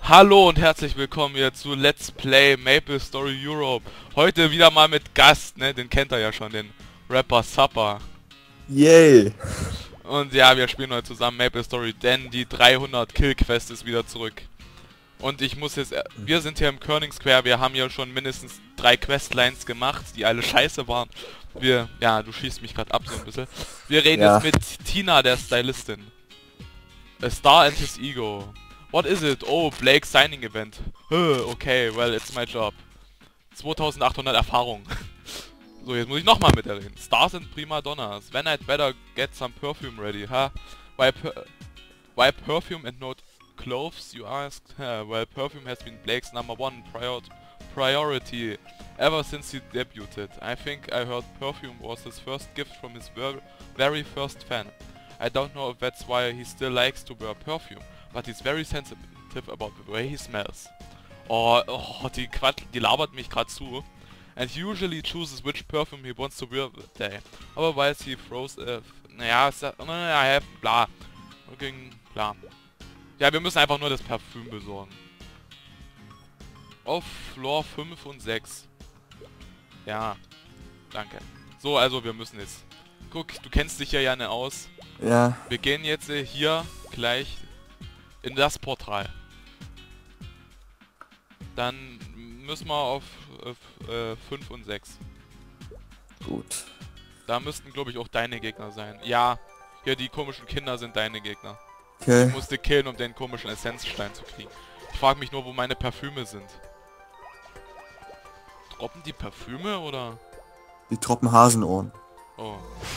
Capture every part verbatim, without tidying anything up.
Hallo und herzlich willkommen hier zu Let's Play Maple Story Europe. Heute wieder mal mit Gast, ne? Den kennt ihr ja schon, den Rapper Supper. Yay! Und ja, wir spielen heute zusammen Maple Story, denn die dreihundert Kill Quest ist wieder zurück. Und ich muss jetzt, wir sind hier im Kerning Square, wir haben ja schon mindestens drei Questlines gemacht, die alle scheiße waren. Wir, ja, du schießt mich gerade ab so ein bisschen. Wir reden Ja. jetzt mit Tina, der Stylistin. A Star and his Ego. What is it? Oh, Blake's Signing Event. Huh, okay, well, it's my job. zweitausendachthundert Erfahrung. So, jetzt muss ich nochmal mit reden. Stars and Prima Donnas. When I'd better get some perfume ready, huh? Why, per why perfume and not clothes, you asked? Huh, well, perfume has been Blake's number one prior priority ever since he debuted. I think I heard perfume was his first gift from his ver very first fan. I don't know if that's why he still likes to wear perfume, but he's very sensitive about the way he smells. Oh, oh die, Quatsch, die labert mich gerade zu. And he usually chooses which perfume he wants to wear that day. Otherwise he throws a... Naja, I have... Bla. Okay, bla. Ja, wir müssen einfach nur das Parfüm besorgen. Auf Floor fünf und sechs. Ja. Danke. So, also wir müssen jetzt... Guck, du kennst dich ja ja aus. Ja. Wir gehen jetzt äh, hier gleich in das Portal. Dann müssen wir auf äh, fünf und sechs. Gut. Da müssten, glaube ich, auch deine Gegner sein. Ja, hier die komischen Kinder sind deine Gegner. Okay. Ich musste killen, um den komischen Essenzstein zu kriegen. Ich frage mich nur, wo meine Parfüme sind. Droppen die Parfüme oder? Die troppen Hasenohren. Oh.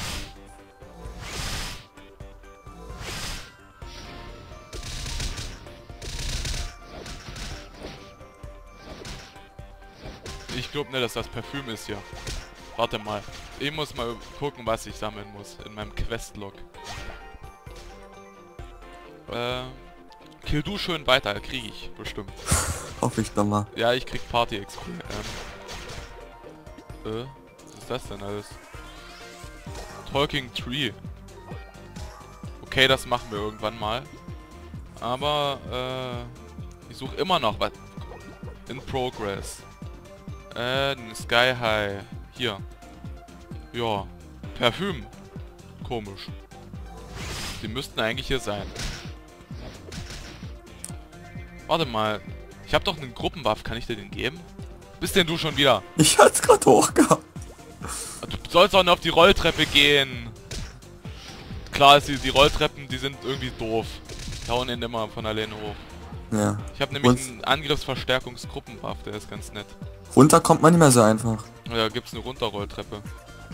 Ich glaube nicht, dass das Parfüm ist hier. Warte mal. Ich muss mal gucken, was ich sammeln muss in meinem Questlog. Äh, kill du schön weiter, kriege ich bestimmt. Hoffe ich doch mal. Ja, ich krieg Party X P. Ähm. Äh, was ist das denn alles? Talking Tree. Okay, das machen wir irgendwann mal. Aber, äh, ich suche immer noch was. In Progress. Äh, Sky High. Hier. Ja. Parfüm. Komisch. Die müssten eigentlich hier sein. Warte mal. Ich habe doch einen Gruppenwaff. Kann ich dir den geben? Bist denn du schon wieder? Ich hat's grad hochgehabt. Du sollst auch noch auf die Rolltreppe gehen. Klar ist die, die Rolltreppen, die sind irgendwie doof. Die hauen ihn immer von alleine hoch. Ja. Ich habe nämlich Und einen Angriffsverstärkungsgruppenwaff, der ist ganz nett. runter kommt man nicht mehr so einfach. Ja, da gibt's eine Runterrolltreppe.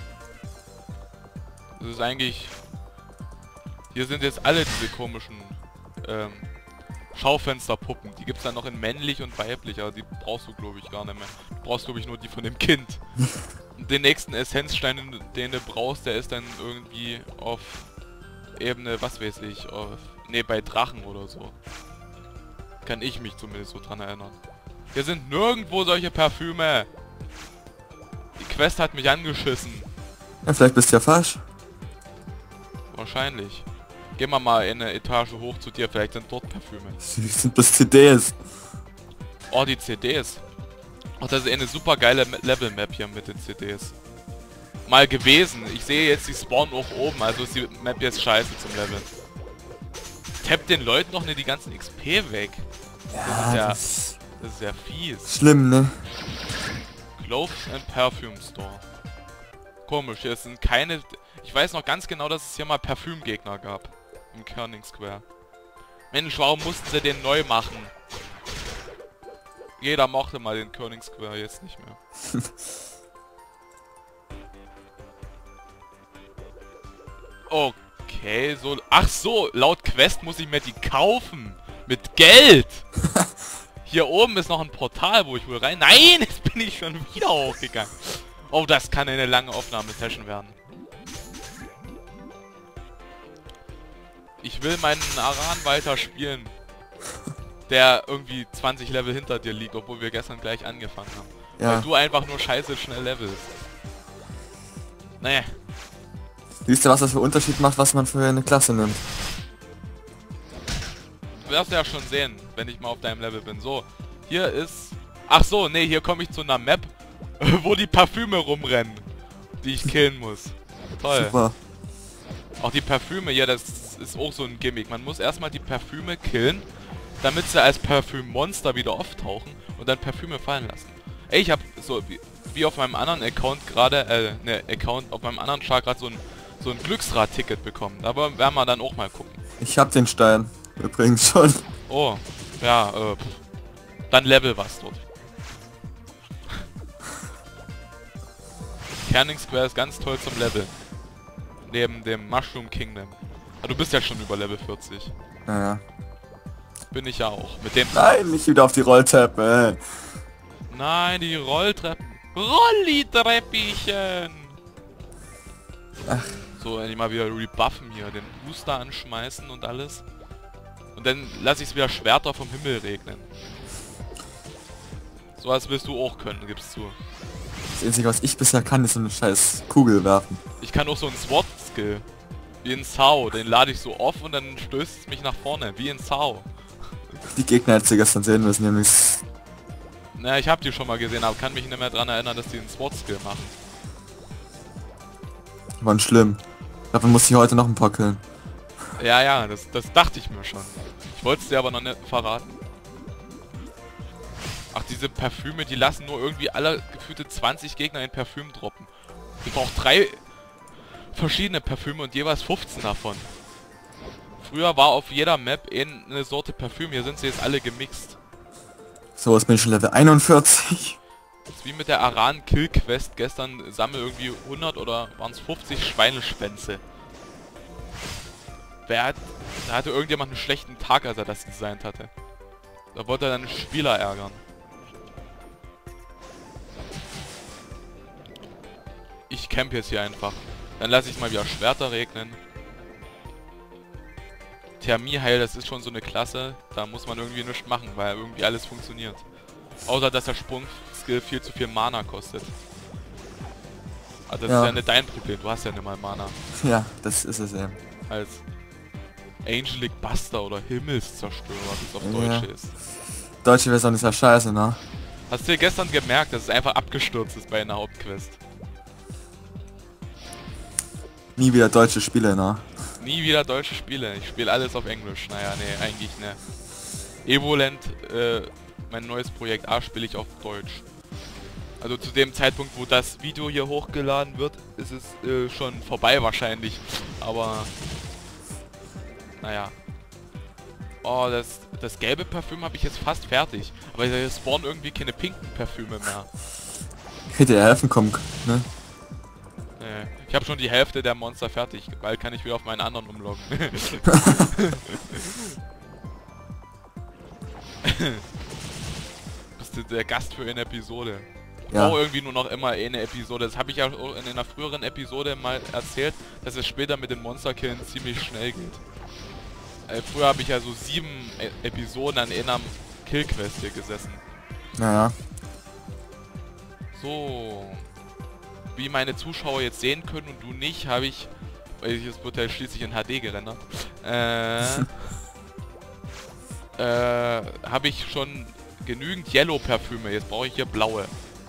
Das ist eigentlich... Hier sind jetzt alle diese komischen ähm, Schaufensterpuppen. Die gibt's dann noch in männlich und weiblich, aber die brauchst du, glaube ich, gar nicht mehr. Du brauchst, glaube ich, nur die von dem Kind. Und den nächsten Essenzstein, den du brauchst, der ist dann irgendwie auf Ebene, was weiß ich, auf... Ne, bei Drachen oder so. Kann ich mich zumindest so dran erinnern. Hier sind nirgendwo solche Parfüme. Die Quest hat mich angeschissen. Ja, vielleicht bist du ja falsch. Wahrscheinlich. Gehen wir mal in eine Etage hoch zu dir, vielleicht sind dort Parfüme. Das sind bloß C Ds. Oh, die C Ds. Ach, das ist eine super geile Level-Map hier mit den C Ds. Mal gewesen. Ich sehe jetzt, die spawnen auch oben, also ist die Map jetzt scheiße zum Leveln. Tappt den Leuten doch nicht die ganzen X P weg. Ja, ja- das Das ist ja fies. ist schlimm, ne? Clothes and Perfume Store. Komisch, hier sind keine... Ich weiß noch ganz genau, dass es hier mal Parfümgegner gab. Im Kerning Square. Mensch, warum mussten sie den neu machen? Jeder mochte mal den Kerning Square, jetzt nicht mehr. Okay, so... Ach so, laut Quest muss ich mir die kaufen. Mit Geld! Hier oben ist noch ein Portal, wo ich wohl rein... Nein, jetzt bin ich schon wieder hochgegangen. Oh, das kann eine lange Aufnahmesession werden. Ich will meinen Aran weiter spielen. Der irgendwie zwanzig Level hinter dir liegt, obwohl wir gestern gleich angefangen haben. Ja. Weil du einfach nur scheiße schnell levelst. Nee. Siehst du, was das für Unterschied macht, was man für eine Klasse nimmt? wirst du ja schon sehen, wenn ich mal auf deinem Level bin. So, hier ist... Ach so, nee, hier komme ich zu einer Map, wo die Parfüme rumrennen, die ich killen muss. Toll. Super. Auch die Parfüme hier, das ist auch so ein Gimmick. Man muss erstmal die Parfüme killen, damit sie als Parfümmonster wieder auftauchen und dann Parfüme fallen lassen. Ey, ich hab so, wie, wie auf meinem anderen Account gerade, äh, ne, Account, auf meinem anderen Char gerade so ein, so ein Glücksrad-Ticket bekommen. Da werden wir dann auch mal gucken. Ich hab den Stein. Übrigens schon. Oh, ja, äh, pff. Dann Level was dort. Kerning Square ist ganz toll zum Level. Neben dem Mushroom Kingdom. Ah, du bist ja schon über Level vierzig. Naja. Bin ich ja auch. Mit dem... Nein, nicht wieder auf die Rolltreppe. Nein, die Rolltreppen. Rollitreppchen! Ach. So, endlich mal wieder rebuffen hier. Den Booster anschmeißen und alles. Und dann lasse ich es wieder Schwerter vom Himmel regnen. So als willst du auch können, gibst du. Das Einzige, was ich bisher kann, ist so eine scheiß Kugel werfen. Ich kann auch so einen Sword-Skill. Wie in Sao. Den lade ich so off und dann stößt es mich nach vorne. Wie in Sao. Die Gegner hättest du gestern sehen müssen, nämlich... Naja, ich habe die schon mal gesehen, aber kann mich nicht mehr daran erinnern, dass die einen Sword-Skill machen. Waren schlimm. Davon muss ich heute noch ein paar killen. Ja, ja, das, das dachte ich mir schon. Ich wollte es dir aber noch nicht verraten. Ach, diese Parfüme, die lassen nur irgendwie alle gefühlte zwanzig Gegner in Parfüm droppen. Ich brauche drei verschiedene Parfüme und jeweils fünfzehn davon. Früher war auf jeder Map eine Sorte Parfüm, hier sind sie jetzt alle gemixt. So, jetzt bin ich schon Level einundvierzig. Das ist wie mit der Aran Kill Quest gestern, sammel irgendwie hundert oder waren es fünfzig Schweineschwänze. Wer hat, da hatte irgendjemand einen schlechten Tag, als er das designt hatte. Da wollte er dann den Spieler ärgern. Ich camp jetzt hier einfach. Dann lasse ich mal wieder Schwerter regnen. Thermieheil, das ist schon so eine Klasse. Da muss man irgendwie nichts machen, weil irgendwie alles funktioniert. Außer, dass der Sprung-Skill viel zu viel Mana kostet. Also das Ja. ist ja nicht dein Problem, du hast ja nicht mal Mana. Ja, das ist es eben. Als Angelic Buster oder Himmelszerstörer, wie es auf Ja. Deutsch ist. Deutsche Version ist ja scheiße, ne? Hast du dir gestern gemerkt, dass es einfach abgestürzt ist bei einer Hauptquest? Nie wieder deutsche Spiele, ne? Nie wieder deutsche Spiele. Ich spiele alles auf Englisch. Naja, nee, eigentlich ne. Evoland, äh, mein neues Projekt A, spiele ich auf Deutsch. Also zu dem Zeitpunkt, wo das Video hier hochgeladen wird, ist es äh, schon vorbei wahrscheinlich. Aber... Naja. Oh, das, das gelbe Parfüm habe ich jetzt fast fertig. Aber hier spawnen irgendwie keine pinken Parfüme mehr. Hätte er helfen kommen, ne? Nee. Ich habe schon die Hälfte der Monster fertig. Bald kann ich wieder auf meinen anderen umloggen. Bist du der Gast für eine Episode? Ich Ja. brauche irgendwie nur noch immer eine Episode. Das habe ich ja auch in einer früheren Episode mal erzählt, dass es später mit den Monsterkillen ziemlich schnell geht. Äh, früher habe ich ja so sieben e Episoden an einer Killquest hier gesessen. Naja. So. Wie meine Zuschauer jetzt sehen können und du nicht, habe ich, weil das wird ja schließlich in H D gerendert, äh, äh, habe ich schon genügend Yellow-Parfüme. Jetzt brauche ich hier blaue.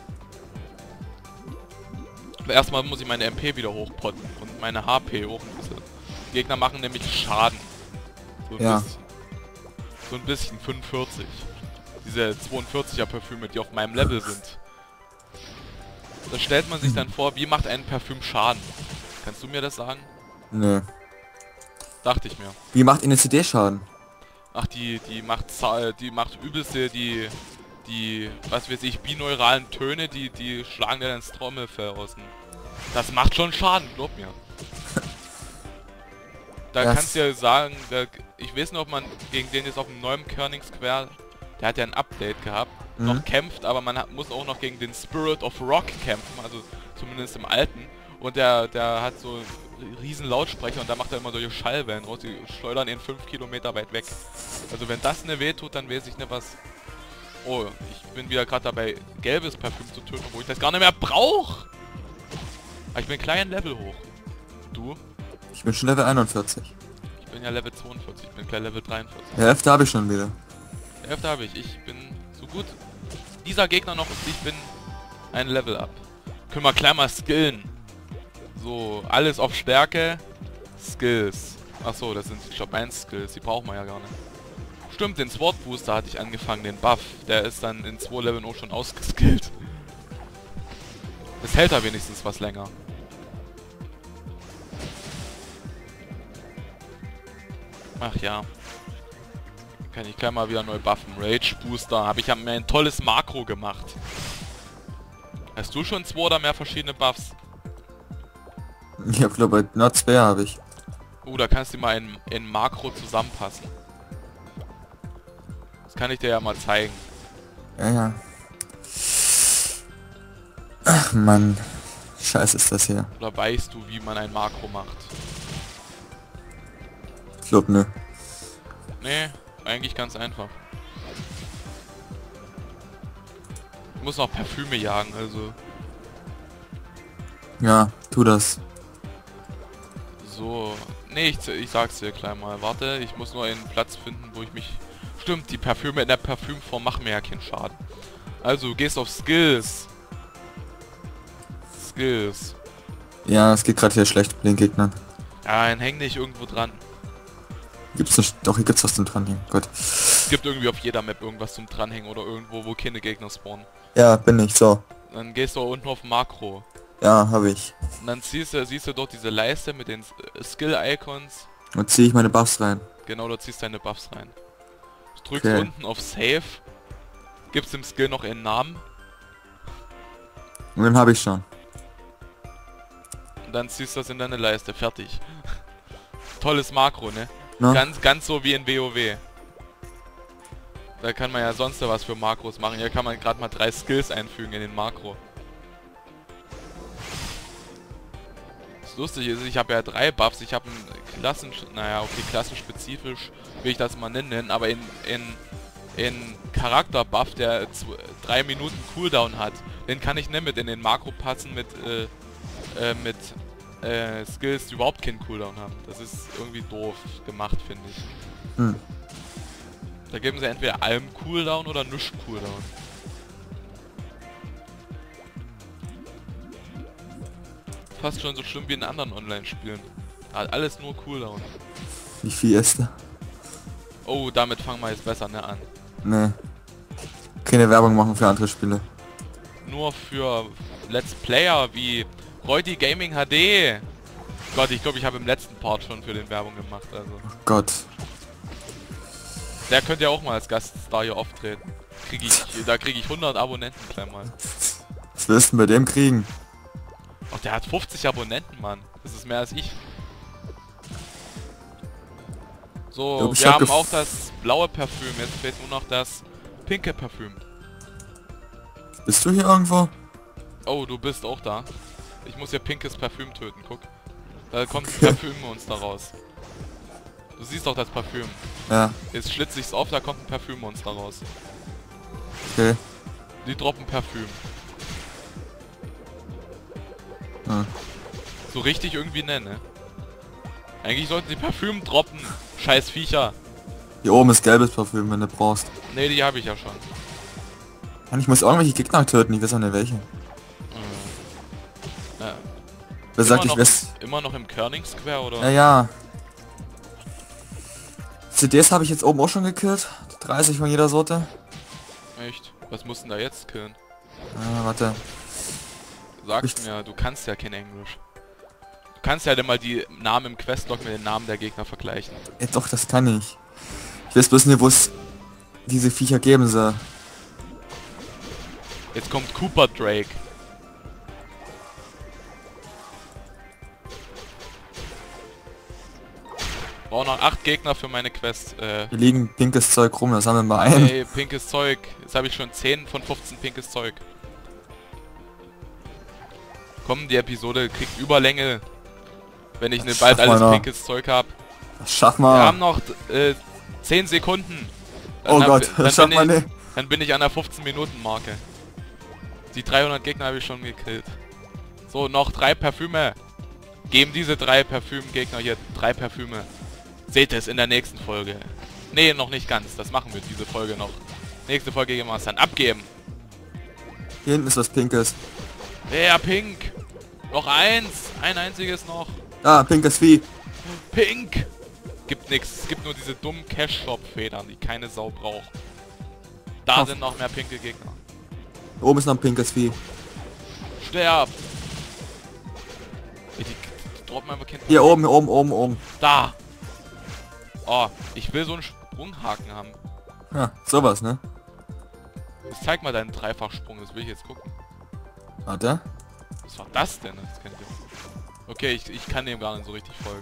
Aber erstmal muss ich meine M P wieder hochpotten und meine H P auch ein bisschen. Die Gegner machen nämlich Schaden. So ein Ja. bisschen. So ein bisschen, fünfundvierzig. Diese zweiundvierziger Parfüme, die auf meinem Level sind. Da stellt man sich dann vor, wie macht ein Parfüm Schaden? Kannst du mir das sagen? Nö. Dachte ich mir. Wie macht eine C D Schaden? Ach, die, die macht, za- die macht übelste, die, die, was weiß ich, binauralen Töne, die, die schlagen dir ins Trommelfell aus. dem- Das macht schon Schaden, glaub mir. Da Das- kannst du ja sagen, da, ich weiß nicht, ob man gegen den jetzt auf dem neuen Kerning Square, der hat ja ein Update gehabt, Mhm. noch kämpft, aber man hat, muss auch noch gegen den Spirit of Rock kämpfen, also zumindest im alten. Und der, der hat so riesen Lautsprecher und da macht er immer solche Schallwellen raus, die schleudern ihn fünf Kilometer weit weg. Also wenn das ne weh tut, dann weiß ich nicht was... Oh, ich bin wieder gerade dabei, gelbes Parfüm zu töten, wo ich das gar nicht mehr brauche. Aber ich bin klein Level hoch. Du? Ich bin schon Level einundvierzig. Ich bin ja Level zweiundvierzig, ich bin gleich Level dreiundvierzig. Die Hälfte habe ich schon wieder. Die Hälfte habe ich. Ich bin so gut. Dieser Gegner noch und ich bin ein Level up. Können wir gleich mal skillen. So, alles auf Stärke. Skills. Achso, das sind, ich glaube, eins Skills. Die brauchen wir ja gar nicht. Stimmt, den Sword Booster hatte ich angefangen, den Buff. Der ist dann in zwei Leveln auch schon ausgeskillt. Das hält da wenigstens was länger. Ach ja. Kann ich gleich mal wieder neu buffen. Rage Booster. Habe ich ja mir ein tolles Makro gemacht. Hast du schon zwei oder mehr verschiedene Buffs? Ich habe glaube nur zwei habe ich. Oh, da kannst du mal in, in Makro zusammenpassen. Das kann ich dir ja mal zeigen. Ja, ja. Ach Mann. Scheiße ist das hier. Oder weißt du, wie man ein Makro macht? Ich glaub nö. Nee, eigentlich ganz einfach. Ich muss noch Parfüme jagen, also... Ja, tu das. So... Nee, ich, ich sag's dir gleich mal. Warte, ich muss nur einen Platz finden, wo ich mich... Stimmt, die Parfüme in der Parfümform machen mir ja keinen Schaden. Also, du gehst auf Skills. Skills. Ja, es geht gerade hier schlecht mit den Gegnern. Ja, dann häng dich irgendwo dran. Gibt's nicht... Doch, hier gibt's was zum dranhängen. Gut. Es gibt irgendwie auf jeder Map irgendwas zum Dranhängen oder irgendwo, wo keine Gegner spawnen. Ja, bin ich. So. Dann gehst du unten auf Makro. Ja, habe ich. Und dann siehst du, siehst du dort diese Leiste mit den äh, Skill-Icons. Und ziehe ich meine Buffs rein. Genau, da ziehst du deine Buffs rein. Du drückst Okay. unten auf Save. Gibst dem Skill noch einen Namen. Und den habe ich schon. Und dann ziehst du das in deine Leiste. Fertig. Tolles Makro, ne? Na? Ganz, ganz so wie in WoW. Da kann man ja sonst was für Makros machen. Hier kann man gerade mal drei Skills einfügen in den Makro. Das Lustige ist, ich habe ja drei Buffs. Ich habe einen Klassen... Naja, okay, klassenspezifisch will ich das mal nennen. Aber in... in in Charakter-Buff, der drei Minuten Cooldown hat. Den kann ich nicht mit in den Makro passen mit... Äh, äh, mit... Äh, Skills, die überhaupt keinen Cooldown haben. Das ist irgendwie doof gemacht, finde ich. Hm. Da geben sie entweder allem Cooldown oder nichts Cooldown. Fast schon so schlimm wie in anderen Online-Spielen. Hat alles nur Cooldown. Wie viel ist da? Oh, damit fangen wir jetzt besser ne an. Nee. Keine Werbung machen für andere Spiele. Nur für Let's Player wie Reuti Gaming H D. Gott, ich glaube, ich habe im letzten Part schon für den Werbung gemacht. Also Oh Gott. der könnte ja auch mal als Gaststar hier auftreten. Krieg ich, da kriege ich hundert Abonnenten gleich mal. Was willst du denn bei dem kriegen? Ach, der hat fünfzig Abonnenten, Mann. Das ist mehr als ich. So, Ja, ich wir hab haben gef- auch das blaue Parfüm. Jetzt fehlt nur noch das pinke Parfüm. Bist du hier irgendwo? Oh, du bist auch da. Ich muss hier pinkes Parfüm töten, guck. Da kommt ein Parfümmonster raus. Du siehst doch das Parfüm. Ja, Jetzt schlitze ich's auf, da kommt ein Parfümmonster raus. okay. Die droppen Parfüm. Hm. So richtig irgendwie nennen, ne? Eigentlich sollten sie Parfüm droppen. Scheiß Viecher. Hier oben ist gelbes Parfüm, wenn du brauchst. Ne, die habe ich ja schon. Mann, ich muss irgendwelche Gegner töten, ich weiß auch nicht welche. Hm. Ja. Wer sagt, Immer ich noch, weiß... immer noch im Kerning Square, oder? Ja, ja. C Ds habe ich jetzt oben auch schon gekillt. dreißig von jeder Sorte. Echt? Was mussten da jetzt killen? Ah, warte. Sag's Ich- mir, du kannst ja kein Englisch. Du kannst ja dann mal die Namen im Questlog mit den Namen der Gegner vergleichen. Ja, doch, das kann ich. Ich weiß bloß nicht, wo es diese Viecher geben soll. Jetzt kommt Cooper Drake. Brauche noch acht Gegner für meine Quest. Äh, Hier liegen pinkes Zeug rum, das sammeln wir ein. ey, pinkes Zeug. Jetzt habe ich schon zehn von fünfzehn pinkes Zeug. Komm, die Episode kriegt Überlänge. Wenn ich ne Das bald schaffen wir alles noch. pinkes Zeug habe. Das schaffen Wir wir. haben noch äh, zehn Sekunden. Dann Oh hab- Gott, dann das schaffen bin wir ich- nicht. Dann bin ich an der fünfzehn Minuten Marke. Die dreihundert Gegner habe ich schon gekillt. So, noch drei Parfüme. Geben diese drei Parfüm-Gegner hier drei Parfüme. Seht es in der nächsten Folge. Nee, noch nicht ganz. Das machen wir diese Folge noch. Nächste Folge gehen wir es dann abgeben. Hier hinten ist was Pinkes. Ja, pink. Noch eins. Ein einziges noch. Ah, pinkes Vieh. Pink. Gibt nichts. Es gibt nur diese dummen Cash-Shop-Federn, die keine Sau braucht. Da Ach. sind noch mehr pinke Gegner. Oben ist noch ein pinkes Vieh. Sterb. Die, die, die droppen einfach kein... Hier oben, oben, oben, oben. Da. Oh, ich will so einen Sprunghaken haben. Ja, sowas, ne? Ich zeig mal deinen Dreifachsprung, das will ich jetzt gucken. Warte. Was war das denn? Das kann ich jetzt... Okay, ich, ich kann dem gar nicht so richtig folgen.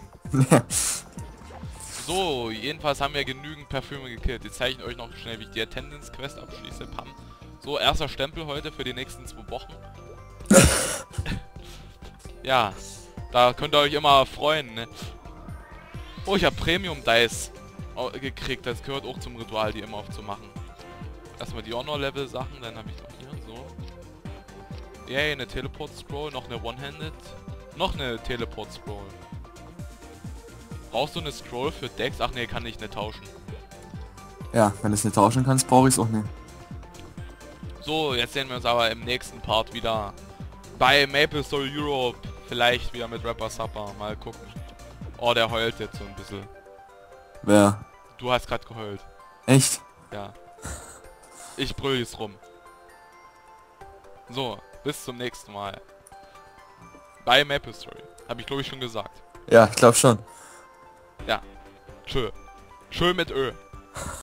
So, jedenfalls haben wir genügend Parfüme gekillt. Jetzt zeige ich euch noch schnell, wie ich die Attendance Quest abschließe. Pam. So, erster Stempel heute für die nächsten zwei Wochen. Ja, da könnt ihr euch immer freuen, ne? Oh, ich habe Premium Dice gekriegt. Das gehört auch zum Ritual, die immer aufzumachen. Erstmal die Honor-Level Sachen, dann habe ich noch hier so. Yay, eine Teleport-Scroll, noch eine One-Handed. Noch eine Teleport-Scroll. Brauchst du eine Scroll für Decks? Ach nee, kann ich nicht tauschen. Ja, wenn du es nicht tauschen kannst, brauche ich es auch nicht. So, jetzt sehen wir uns aber im nächsten Part wieder bei Maple Story Europe. Vielleicht wieder mit Rapper Supper. Mal gucken. Oh, der heult jetzt so ein bisschen. Wer? Du hast gerade geheult. Echt? Ja. Ich brüll jetzt rum. So, bis zum nächsten Mal. Bei Maple Story. Habe ich glaube ich schon gesagt. Ja, ich glaube schon. Ja. Tschö. Tschö mit Ö.